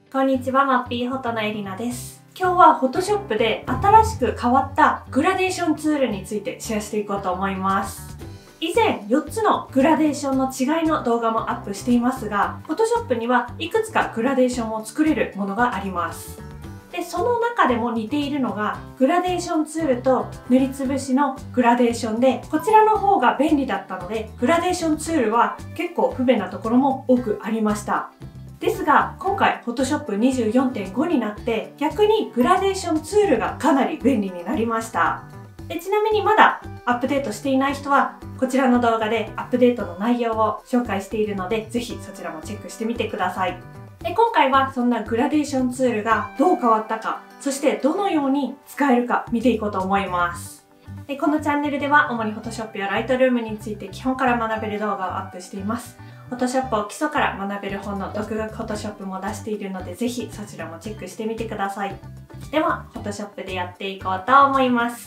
こんにちは、マッピーフォトのエリナです。今日は Photoshop で新しく変わったグラデーションツールについてシェアしていこうと思います。以前4つのグラデーションの違いの動画もアップしていますが、Photoshop にはいくつかグラデーションを作れるものがあります。で、その中でも似ているのがグラデーションツールと塗りつぶしのグラデーションで、こちらの方が便利だったので、グラデーションツールは結構不便なところも多くありました。ですが、今回 Photoshop 24.5 になって逆にグラデーションツールがかなり便利になりました。ちなみにまだアップデートしていない人はこちらの動画でアップデートの内容を紹介しているので、ぜひそちらもチェックしてみてください。で、今回はそんなグラデーションツールがどう変わったか、そしてどのように使えるか見ていこうと思います。で、このチャンネルでは主に Photoshop や Lightroom について基本から学べる動画をアップしています。Photoshop を基礎から学べる本の独学 Photoshop も出しているので、ぜひそちらもチェックしてみてください。では Photoshop でやっていこうと思います。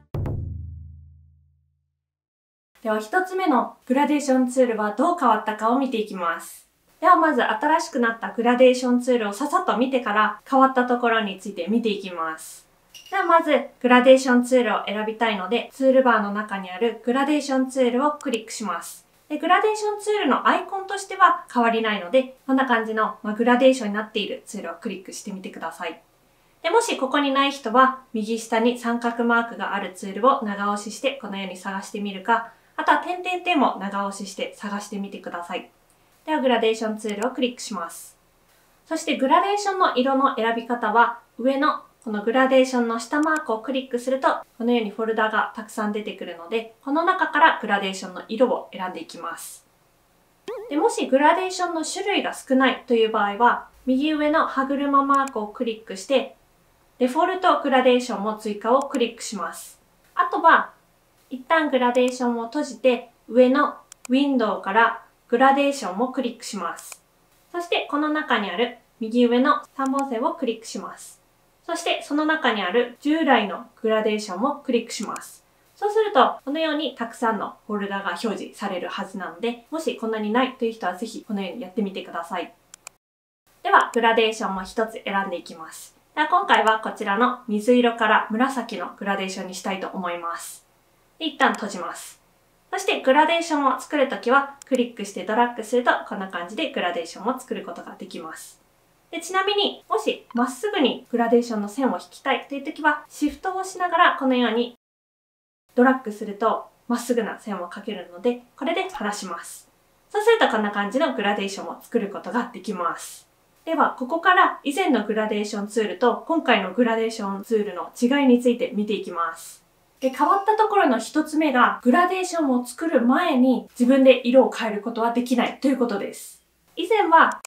では1つ目のグラデーションツールはどう変わったかを見ていきます。ではまず新しくなったグラデーションツールをささっと見てから変わったところについて見ていきます。ではまずグラデーションツールを選びたいので、ツールバーの中にあるグラデーションツールをクリックします。で、グラデーションツールのアイコンとしては変わりないので、こんな感じの、グラデーションになっているツールをクリックしてみてください。で、もしここにない人は、右下に三角マークがあるツールを長押ししてこのように探してみるか、あとは点々点も長押しして探してみてください。ではグラデーションツールをクリックします。そしてグラデーションの色の選び方は、上のこのグラデーションの下マークをクリックすると、このようにフォルダがたくさん出てくるので、この中からグラデーションの色を選んでいきます。で、もしグラデーションの種類が少ないという場合は、右上の歯車マークをクリックして、デフォルトグラデーションも追加をクリックします。あとは、一旦グラデーションを閉じて、上のウィンドウからグラデーションもクリックします。そして、この中にある右上の3本線をクリックします。そしてその中にある従来のグラデーションもクリックします。そうするとこのようにたくさんのフォルダが表示されるはずなので、もしこんなにないという人はぜひこのようにやってみてください。ではグラデーションも一つ選んでいきます。では今回はこちらの水色から紫のグラデーションにしたいと思います。で、一旦閉じます。そしてグラデーションを作るときはクリックしてドラッグするとこんな感じでグラデーションを作ることができます。で、ちなみに、もしまっすぐにグラデーションの線を引きたいというときは、シフトを押しながらこのようにドラッグするとまっすぐな線を描けるので、これで離します。そうするとこんな感じのグラデーションを作ることができます。では、ここから以前のグラデーションツールと今回のグラデーションツールの違いについて見ていきます。で、変わったところの一つ目が、グラデーションを作る前に自分で色を変えることはできないということです。以前は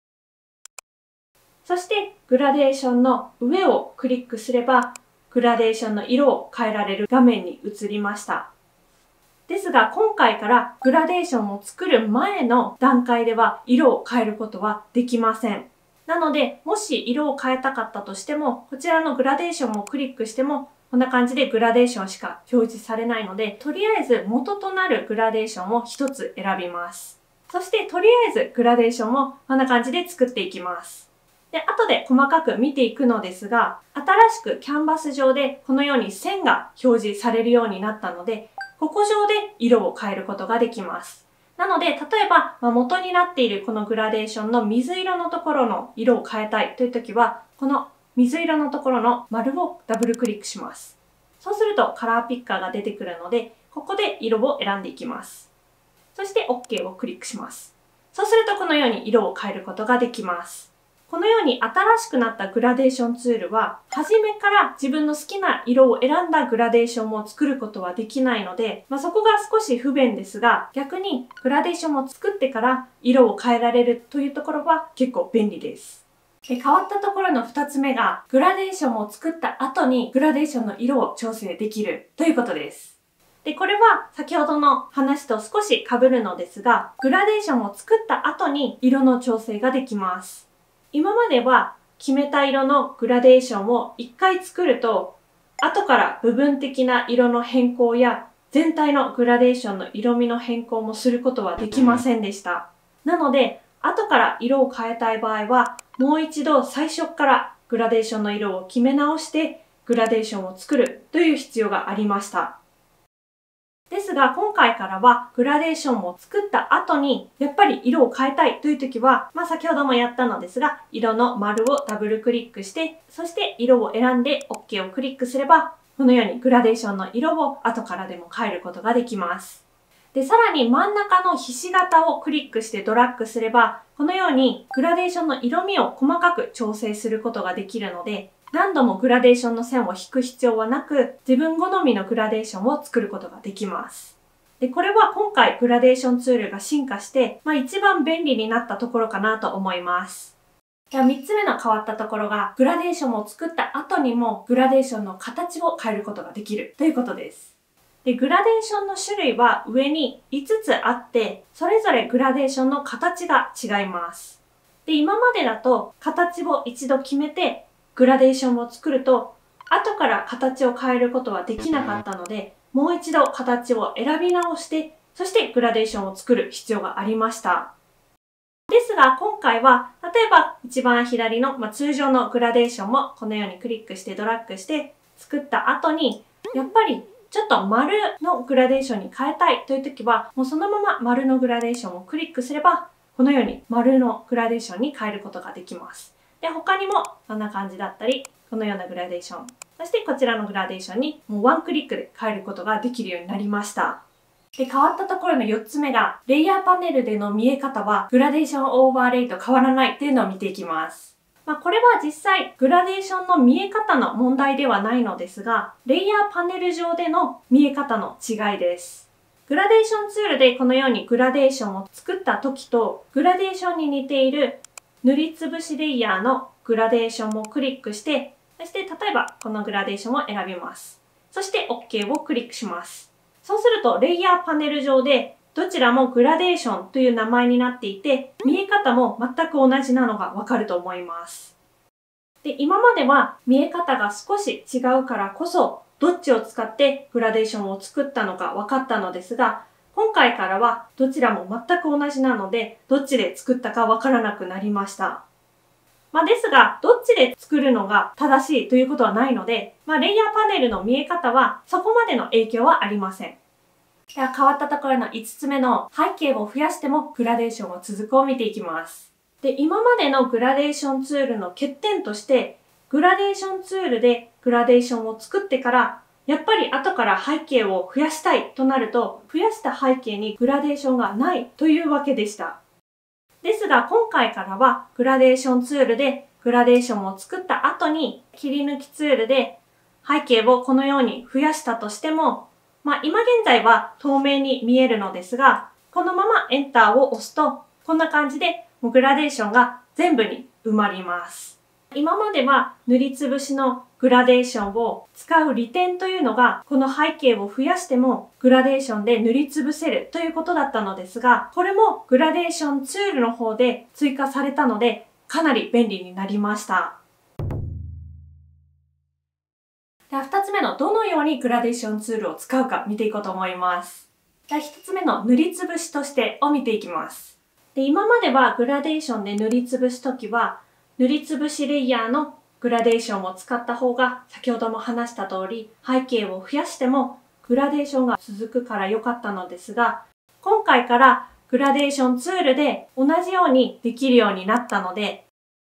そしてグラデーションの上をクリックすればグラデーションの色を変えられる画面に移りました。ですが今回からグラデーションを作る前の段階では色を変えることはできません。なのでもし色を変えたかったとしてもこちらのグラデーションをクリックしてもこんな感じでグラデーションしか表示されないので、とりあえず元となるグラデーションを一つ選びます。そしてとりあえずグラデーションをこんな感じで作っていきます。で、後で細かく見ていくのですが、新しくキャンバス上でこのように線が表示されるようになったので、ここ上で色を変えることができます。なので、例えば、元になっているこのグラデーションの水色のところの色を変えたいという時は、この水色のところの丸をダブルクリックします。そうするとカラーピッカーが出てくるので、ここで色を選んでいきます。そして OK をクリックします。そうするとこのように色を変えることができます。このように新しくなったグラデーションツールは、初めから自分の好きな色を選んだグラデーションを作ることはできないので、そこが少し不便ですが、逆にグラデーションを作ってから色を変えられるというところは結構便利です。で、変わったところの2つ目が、グラデーションを作った後にグラデーションの色を調整できるということです。で、これは先ほどの話と少し被るのですが、グラデーションを作った後に色の調整ができます。今までは決めた色のグラデーションを1回作ると、後から部分的な色の変更や全体のグラデーションの色味の変更もすることはできませんでした。なので、後から色を変えたい場合は、 もう一度最初からグラデーションの色を決め直してグラデーションを作るという必要がありました。ですが今回からはグラデーションを作った後にやっぱり色を変えたいという時は、先ほどもやったのですが、色の丸をダブルクリックして、そして色を選んで OK をクリックすれば、このようにグラデーションの色を後からでも変えることができます。で、さらに真ん中のひし形をクリックしてドラッグすれば、このようにグラデーションの色味を細かく調整することができるので、何度もグラデーションの線を引く必要はなく、自分好みのグラデーションを作ることができます。で、これは今回グラデーションツールが進化して、一番便利になったところかなと思います。じゃあ3つ目の変わったところが、グラデーションを作った後にもグラデーションの形を変えることができるということです。で、グラデーションの種類は上に5つあって、それぞれグラデーションの形が違います。で、今までだと形を一度決めてグラデーションを作ると、後から形を変えることはできなかったので、もう一度形を選び直して、そしてグラデーションを作る必要がありました。ですが今回は、例えば一番左の、通常のグラデーションもこのようにクリックしてドラッグして作った後に、やっぱりちょっと丸のグラデーションに変えたいという時は、もうそのまま丸のグラデーションをクリックすれば、このように丸のグラデーションに変えることができます。で、他にもこんな感じだったり、このようなグラデーション、そしてこちらのグラデーションにもうワンクリックで変えることができるようになりました。で、変わったところの4つ目が、レイヤーパネルでの見え方はグラデーションオーバーレイと変わらないというのを見ていきます。これは実際グラデーションの見え方の問題ではないのですが、レイヤーパネル上での見え方の違いです。グラデーションツールでこのようにグラデーションを作った時と、グラデーションに似ている塗りつぶしレイヤーのグラデーションをクリックして、そして例えばこのグラデーションを選びます。そして OK をクリックします。そうするとレイヤーパネル上でどちらもグラデーションという名前になっていて、見え方も全く同じなのがわかると思います。で、今までは見え方が少し違うからこそ、どっちを使ってグラデーションを作ったのか分かったのですが、今回からはどちらも全く同じなので、どっちで作ったか分からなくなりました。ですが、どっちで作るのが正しいということはないので、レイヤーパネルの見え方はそこまでの影響はありません。では変わったところの5つ目の背景を増やしてもグラデーションを続くを見ていきます。で、今までのグラデーションツールの欠点として、グラデーションツールでグラデーションを作ってから、やっぱり後から背景を増やしたいとなると、増やした背景にグラデーションがないというわけでした。ですが今回からはグラデーションツールでグラデーションを作った後に切り抜きツールで背景をこのように増やしたとしても、今現在は透明に見えるのですが、このままエンターを押すとこんな感じでグラデーションが全部に埋まります。今までは塗りつぶしのグラデーションを使う利点というのが、この背景を増やしてもグラデーションで塗りつぶせるということだったのですが、これもグラデーションツールの方で追加されたので、かなり便利になりました。では2つ目のどのようにグラデーションツールを使うか見ていこうと思います。では1つ目の塗りつぶしとしてを見ていきます。で、今まではグラデーションで塗りつぶすときは、塗りつぶしレイヤーのグラデーションを使った方が先ほども話した通り背景を増やしてもグラデーションが続くから良かったのですが、今回からグラデーションツールで同じようにできるようになったので、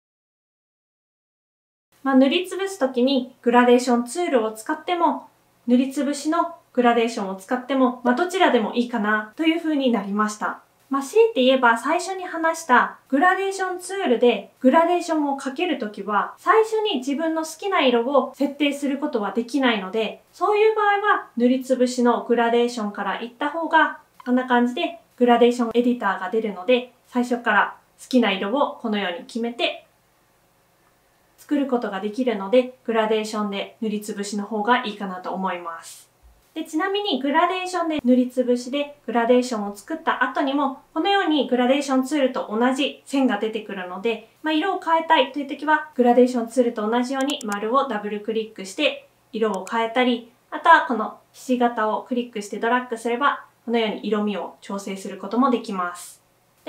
塗りつぶすときにグラデーションツールを使っても塗りつぶしのグラデーションを使っても、どちらでもいいかなという風になりました。強いて言えば最初に話したグラデーションツールでグラデーションをかけるときは最初に自分の好きな色を設定することはできないので、そういう場合は塗りつぶしのグラデーションから行った方がこんな感じでグラデーションエディターが出るので、最初から好きな色をこのように決めて作ることができるので、グラデーションで塗りつぶしの方がいいかなと思います。で、ちなみにグラデーションで塗りつぶしでグラデーションを作った後にもこのようにグラデーションツールと同じ線が出てくるので、色を変えたいという時はグラデーションツールと同じように丸をダブルクリックして色を変えたり、あとはこのひし形をクリックしてドラッグすればこのように色味を調整することもできます。で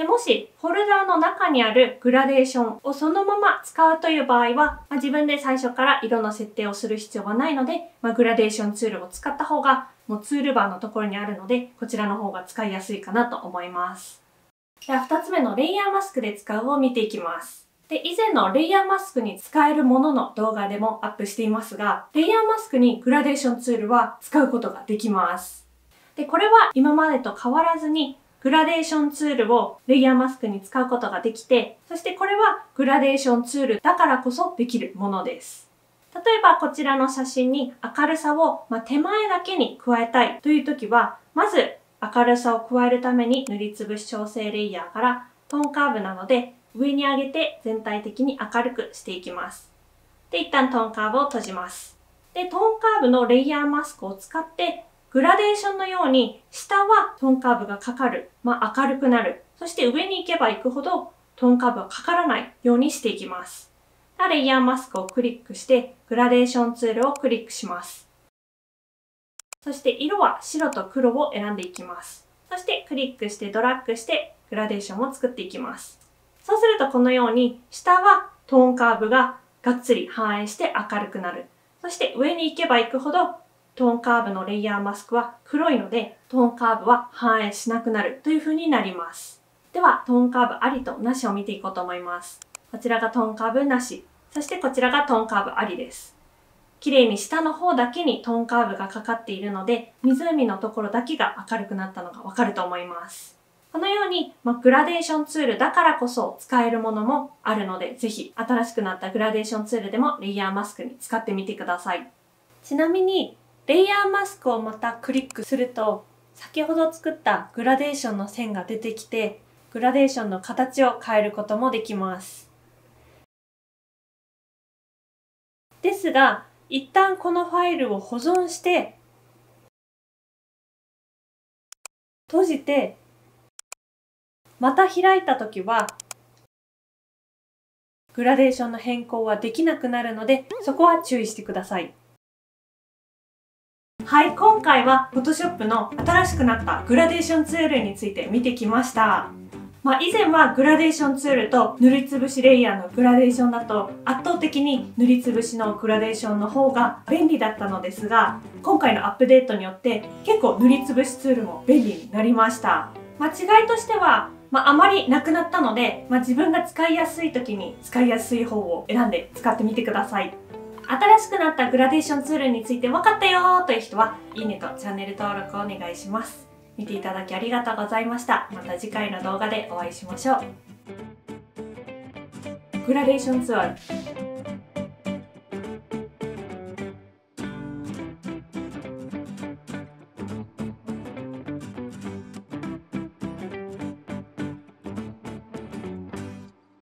でもしフォルダーの中にあるグラデーションをそのまま使うという場合は、自分で最初から色の設定をする必要はないので、グラデーションツールを使った方がもうツールバーのところにあるので、こちらの方が使いやすいかなと思います。では2つ目のレイヤーマスクで使うを見ていきます。で、以前のレイヤーマスクに使えるものの動画でもアップしていますが、レイヤーマスクにグラデーションツールは使うことができます。で、これは今までと変わらずにグラデーションツールをレイヤーマスクに使うことができて、そしてこれはグラデーションツールだからこそできるものです。例えばこちらの写真に明るさを手前だけに加えたいという時は、まず明るさを加えるために塗りつぶし調整レイヤーからトーンカーブなので上に上げて全体的に明るくしていきます。で、一旦トーンカーブを閉じます。で、トーンカーブのレイヤーマスクを使ってグラデーションのように下はトーンカーブがかかる、明るくなる。そして上に行けば行くほどトーンカーブがかからないようにしていきます。レイヤーマスクをクリックしてグラデーションツールをクリックします。そして色は白と黒を選んでいきます。そしてクリックしてドラッグしてグラデーションを作っていきます。そうするとこのように下はトーンカーブががっつり反映して明るくなる。そして上に行けば行くほどトーンカーブのレイヤーマスクは黒いのでトーンカーブは反映しなくなるという風になります。ではトーンカーブありとなしを見ていこうと思います。こちらがトーンカーブなし。そしてこちらがトーンカーブありです。綺麗に下の方だけにトーンカーブがかかっているので、湖のところだけが明るくなったのがわかると思います。このように、グラデーションツールだからこそ使えるものもあるので、ぜひ新しくなったグラデーションツールでもレイヤーマスクに使ってみてください。ちなみに、レイヤーマスクをまたクリックすると、先ほど作ったグラデーションの線が出てきて、グラデーションの形を変えることもできます。ですが、一旦このファイルを保存して、閉じて、また開いたときは、グラデーションの変更はできなくなるので、そこは注意してください。はい、今回は Photoshop の新しくなったグラデーションツールについて見てきました。以前はグラデーションツールと塗りつぶしレイヤーのグラデーションだと圧倒的に塗りつぶしのグラデーションの方が便利だったのですが、今回のアップデートによって結構塗りつぶしツールも便利になりました。違いとしては、あまりなくなったので、自分が使いやすい時に使いやすい方を選んで使ってみてください。新しくなったグラデーションツールについて分かったよーという人は、いいねとチャンネル登録をお願いします。見ていただきありがとうございました。また次回の動画でお会いしましょう。グラデーションツール